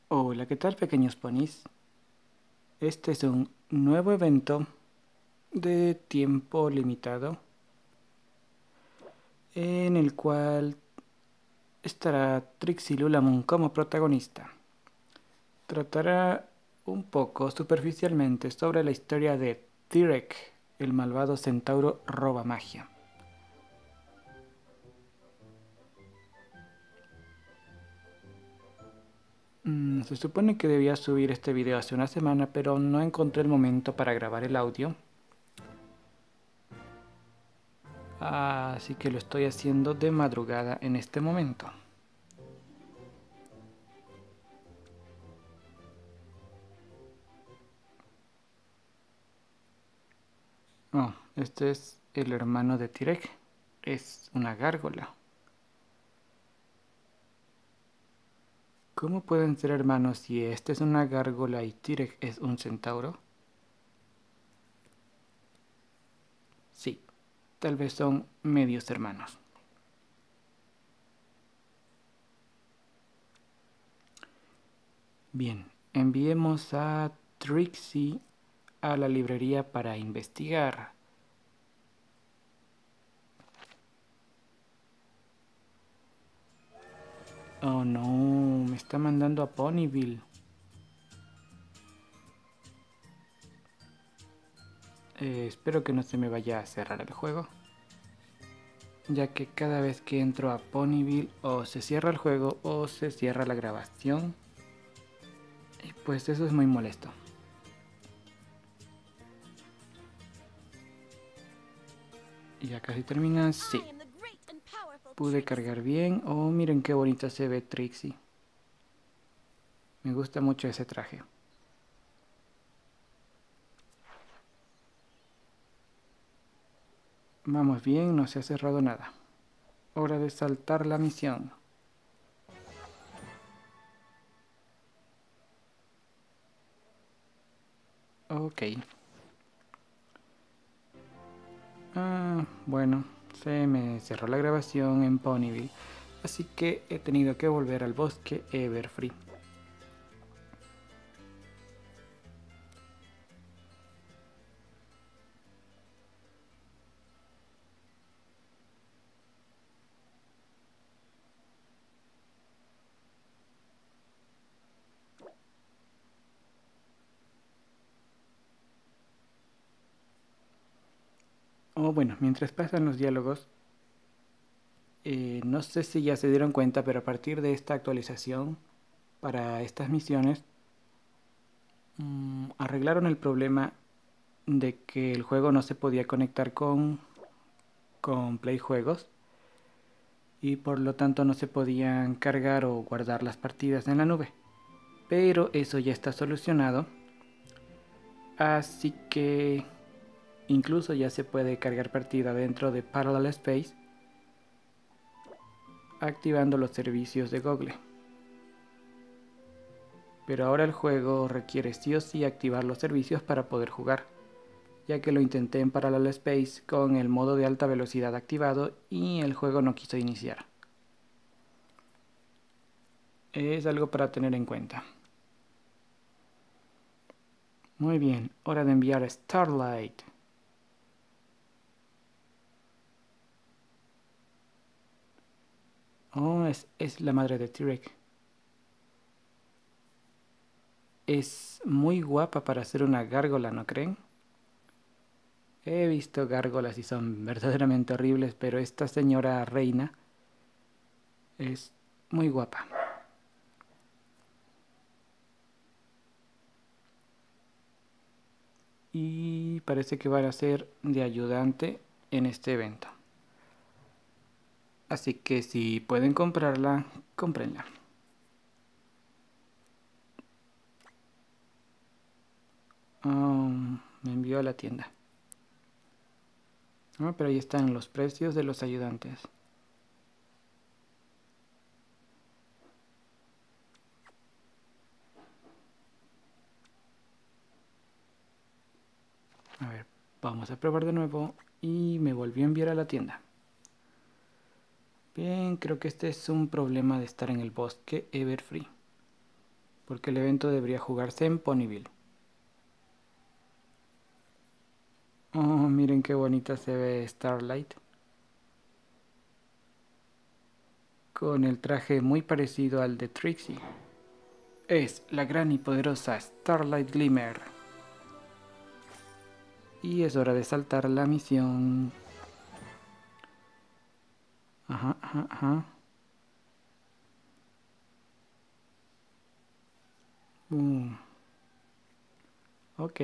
Hola, ¿qué tal, pequeños ponis? Este es un nuevo evento de tiempo limitado en el cual estará Trixie Lulamoon como protagonista. Tratará un poco superficialmente sobre la historia de Tirek, el malvado centauro roba magia. Se supone que debía subir este video hace una semana, pero no encontré el momento para grabar el audio. Así que lo estoy haciendo de madrugada en este momento. Oh, este es el hermano de Tirek. Es una gárgola. ¿Cómo pueden ser hermanos si este es una gárgola y Tirek es un centauro? Sí, tal vez son medios hermanos. Bien, enviemos a Trixie a la librería para investigar. Oh no, me está mandando a Ponyville. Espero que no se me vaya a cerrar el juego, ya que cada vez que entro a Ponyville o se cierra el juego o se cierra la grabación. Y pues eso es muy molesto. Y ya casi termina. Sí, pude cargar bien. Oh, miren qué bonita se ve Trixie. Me gusta mucho ese traje. Vamos bien, no se ha cerrado nada. Hora de saltar la misión. Ok. Bueno, se me cerró la grabación en Ponyville, así que he tenido que volver al bosque Everfree. Oh, bueno, mientras pasan los diálogos, no sé si ya se dieron cuenta, pero a partir de esta actualización para estas misiones, arreglaron el problema de que el juego no se podía conectar con Play Juegos y por lo tanto no se podían cargar o guardar las partidas en la nube. Pero eso ya está solucionado, así que incluso ya se puede cargar partida dentro de Parallel Space activando los servicios de Google. Pero ahora el juego requiere sí o sí activar los servicios para poder jugar, ya que lo intenté en Parallel Space con el modo de alta velocidad activado y el juego no quiso iniciar. Es algo para tener en cuenta. Muy bien, hora de enviar a Starlight. Oh, es la madre de Tirek. Es muy guapa para ser una gárgola, ¿no creen? He visto gárgolas y son verdaderamente horribles, pero esta señora reina es muy guapa. Y parece que van a ser de ayudante en este evento. Así que si pueden comprarla, cómprenla. Me envió a la tienda. Pero ahí están los precios de los ayudantes. A ver, vamos a probar de nuevo y me volvió a enviar a la tienda. Bien, creo que este es un problema de estar en el bosque Everfree. porque el evento debería jugarse en Ponyville. Oh, miren qué bonita se ve Starlight. Con el traje muy parecido al de Trixie. Es la gran y poderosa Starlight Glimmer. Y es hora de saltar la misión. Ajá, ajá, ajá. Ok.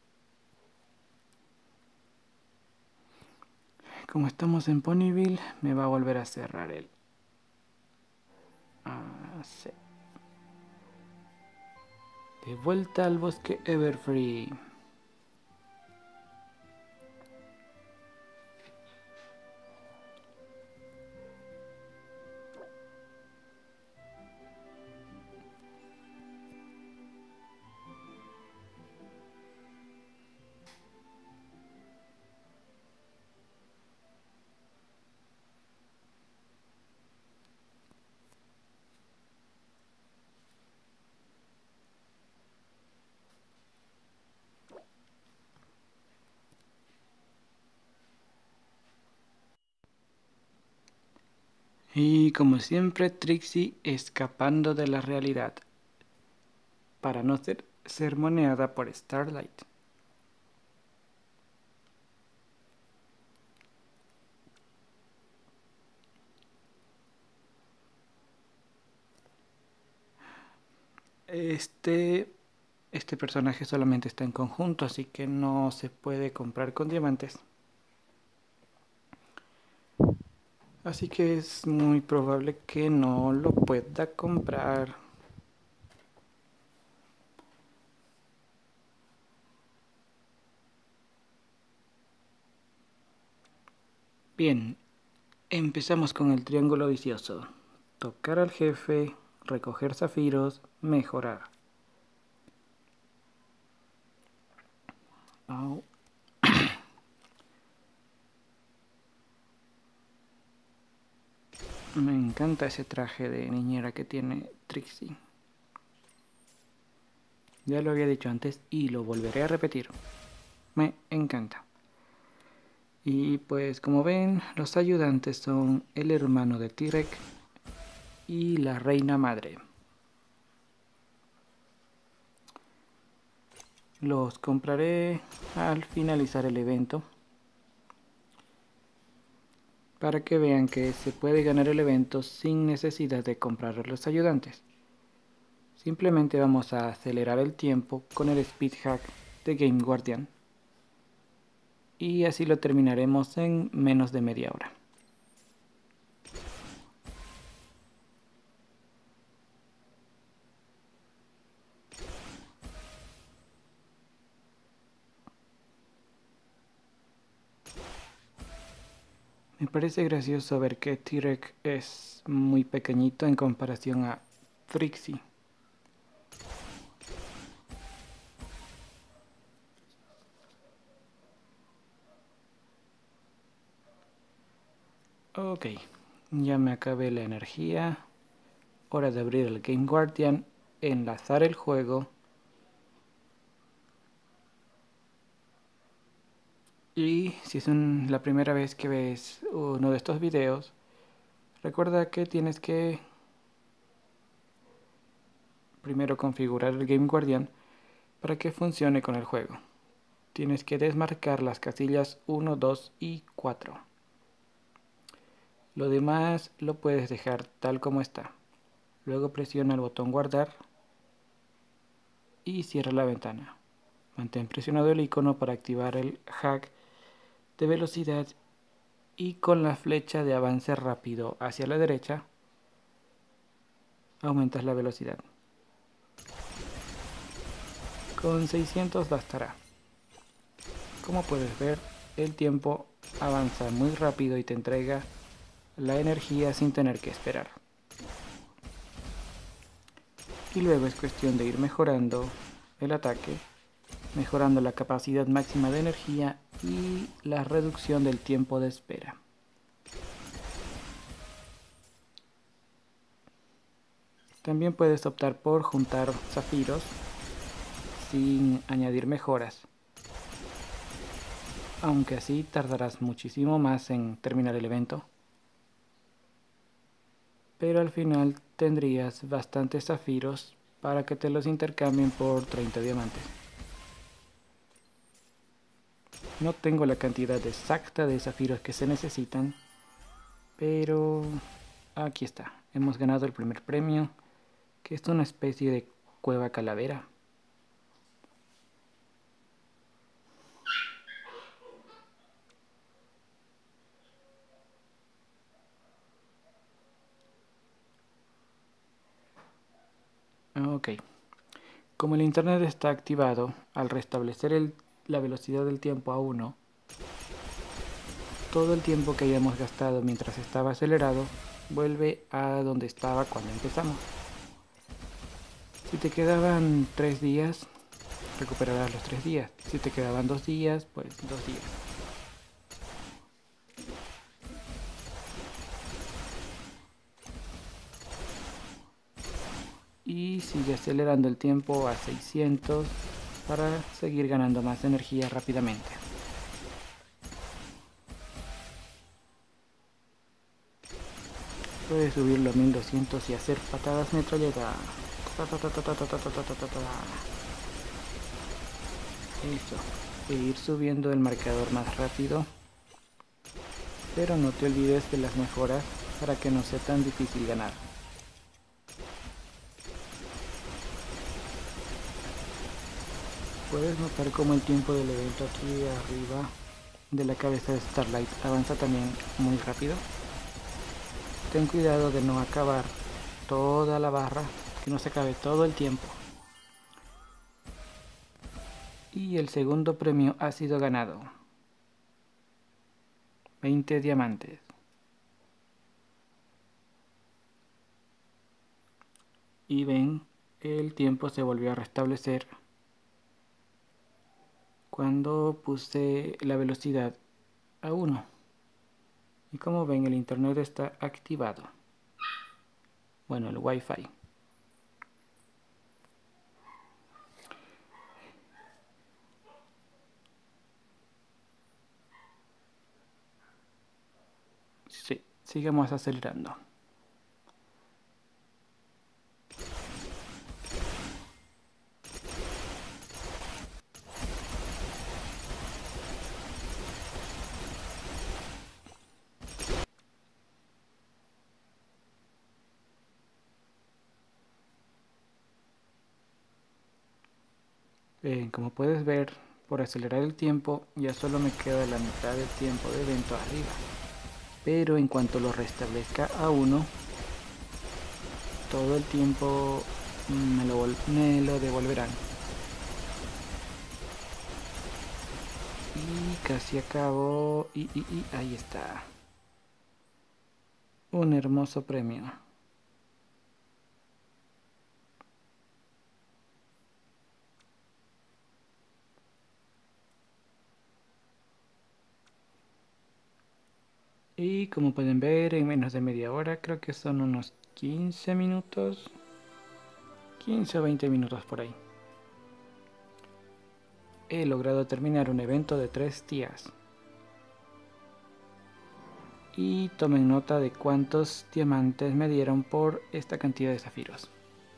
Como estamos en Ponyville, me va a volver a cerrar el... Ah, sí. De vuelta al bosque Everfree. Y como siempre, Trixie escapando de la realidad para no ser sermoneada por Starlight. Este personaje solamente está en conjunto, así que no se puede comprar con diamantes. Así que es muy probable que no lo pueda comprar. Bien, empezamos con el triángulo vicioso. Tocar al jefe, recoger zafiros, mejorar. Au. Me encanta ese traje de niñera que tiene Trixie. Ya lo había dicho antes y lo volveré a repetir. Me encanta. Y pues como ven, los ayudantes son el hermano de T-Rex y la reina madre. Los compraré al finalizar el evento para que vean que se puede ganar el evento sin necesidad de comprar a los ayudantes. Simplemente vamos a acelerar el tiempo con el Speed Hack de Game Guardian y así lo terminaremos en menos de media hora. Me parece gracioso ver que T-Rex es muy pequeñito en comparación a Trixie. Ok, ya me acabé la energía. Hora de abrir el Game Guardian, enlazar el juego. Y si es la primera vez que ves uno de estos videos, recuerda que tienes que primero configurar el Game Guardian para que funcione con el juego. Tienes que desmarcar las casillas 1, 2 y 4. Lo demás lo puedes dejar tal como está. Luego presiona el botón guardar y cierra la ventana. Mantén presionado el icono para activar el hack de velocidad y con la flecha de avance rápido hacia la derecha aumentas la velocidad. Con 600 bastará. Como puedes ver, el tiempo avanza muy rápido y te entrega la energía sin tener que esperar. Y luego es cuestión de ir mejorando el ataque, mejorando la capacidad máxima de energía y la reducción del tiempo de espera. También puedes optar por juntar zafiros sin añadir mejoras, aunque así tardarás muchísimo más en terminar el evento, pero al final tendrías bastantes zafiros para que te los intercambien por 30 diamantes. No tengo la cantidad exacta de zafiros que se necesitan, pero aquí está. Hemos ganado el primer premio, que es una especie de cueva calavera. Ok. Como el internet está activado, al restablecer la velocidad del tiempo a 1, todo el tiempo que hayamos gastado mientras estaba acelerado vuelve a donde estaba cuando empezamos. Si te quedaban 3 días, recuperarás los 3 días. Si te quedaban 2 días, pues 2 días. Y sigue acelerando el tiempo a 600 para seguir ganando más energía rápidamente. Puedes subirlo a 1200 y hacer patadas metralleta. Eso. E ir subiendo el marcador más rápido. Pero no te olvides de las mejoras para que no sea tan difícil ganar. Puedes notar cómo el tiempo del evento aquí arriba de la cabeza de Starlight avanza también muy rápido. Ten cuidado de no acabar toda la barra, que no se acabe todo el tiempo. Y el segundo premio ha sido ganado. 20 diamantes. Y ven, el tiempo se volvió a restablecer cuando puse la velocidad a 1. Y como ven, el internet está activado. Bueno, el wifi. Sí, sigamos acelerando. Como puedes ver, por acelerar el tiempo ya solo me queda la mitad del tiempo de evento arriba. Pero en cuanto lo restablezca a 1, todo el tiempo me lo devolverán. Y casi acabo. Y ahí está. Un hermoso premio. Y como pueden ver, en menos de media hora, creo que son unos 15 minutos. 15 o 20 minutos por ahí. He logrado terminar un evento de 3 días. Y tomen nota de cuántos diamantes me dieron por esta cantidad de zafiros.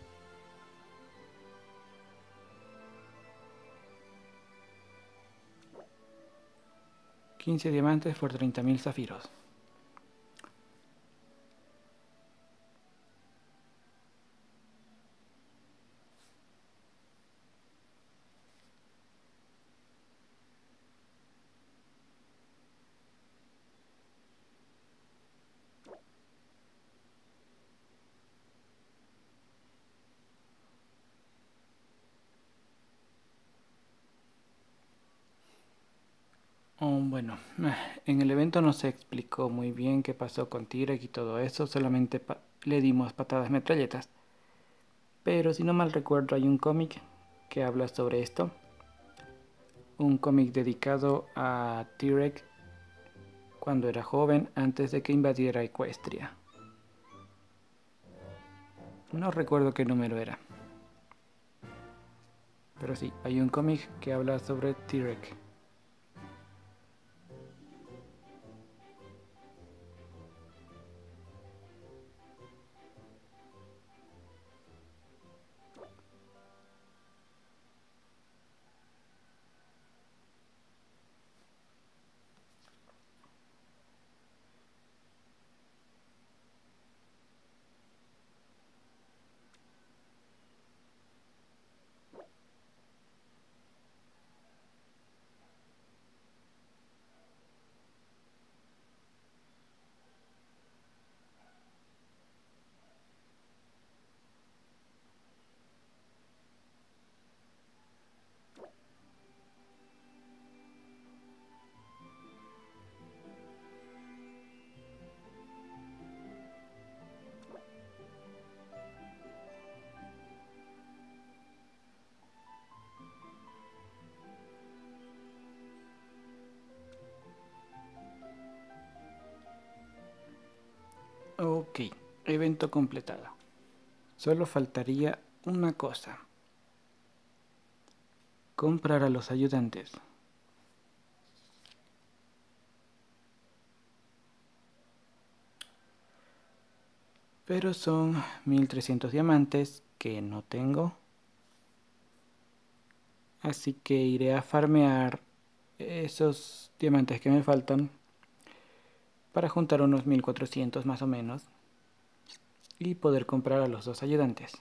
$15 diamantes por 30.000 zafiros. Bueno, en el evento no se explicó muy bien qué pasó con Tirek y todo eso, solamente le dimos patadas metralletas. Pero si no mal recuerdo hay un cómic que habla sobre esto. Un cómic dedicado a Tirek cuando era joven, antes de que invadiera Equestria. No recuerdo qué número era. Pero sí, hay un cómic que habla sobre T-Rex. Ok, evento completado. Solo faltaría una cosa. Comprar a los ayudantes. Pero son 1300 diamantes que no tengo. Así que iré a farmear esos diamantes que me faltan para juntar unos 1400 más o menos y poder comprar a los dos ayudantes.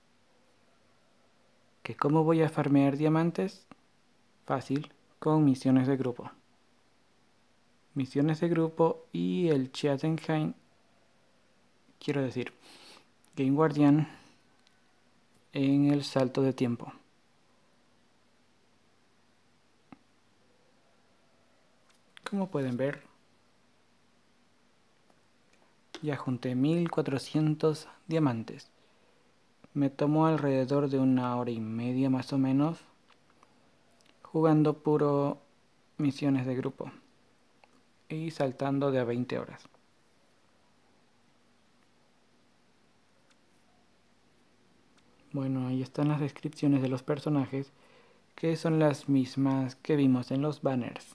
¿Que cómo voy a farmear diamantes? Fácil, con misiones de grupo. Misiones de grupo y el Jotunheim, quiero decir, Game Guardian en el salto de tiempo. Como pueden ver, ya junté 1400 diamantes. Me tomó alrededor de 1 hora y media más o menos jugando puro misiones de grupo y saltando de a 20 horas. Bueno, ahí están las descripciones de los personajes, que son las mismas que vimos en los banners.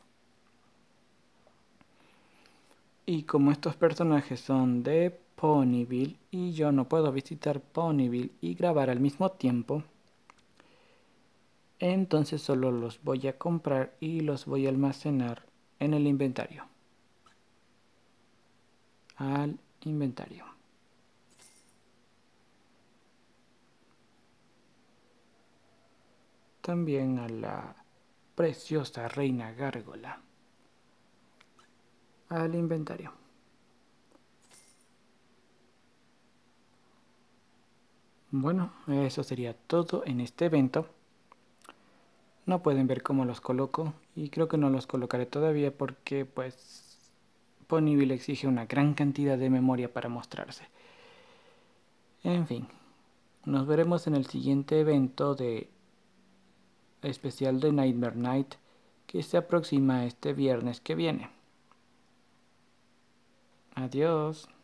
Y como estos personajes son de Ponyville y yo no puedo visitar Ponyville y grabar al mismo tiempo, entonces solo los voy a comprar y los voy a almacenar en el inventario. Al inventario. También a la preciosa reina gárgola. Al inventario. Bueno, eso sería todo en este evento. No pueden ver cómo los coloco y creo que no los colocaré todavía porque pues Ponyville exige una gran cantidad de memoria para mostrarse. En fin, nos veremos en el siguiente evento de especial de Nightmare Night que se aproxima este viernes que viene. Adiós.